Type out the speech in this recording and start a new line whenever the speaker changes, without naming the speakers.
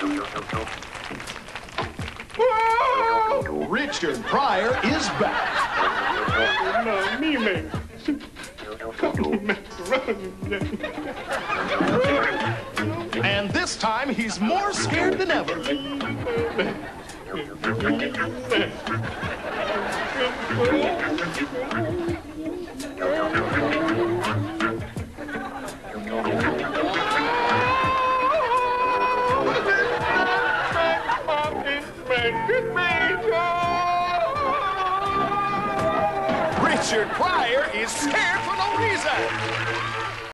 Richard Pryor is back.
No, me, man.
And this time he's more scared than ever. Richard Pryor is scared for no reason.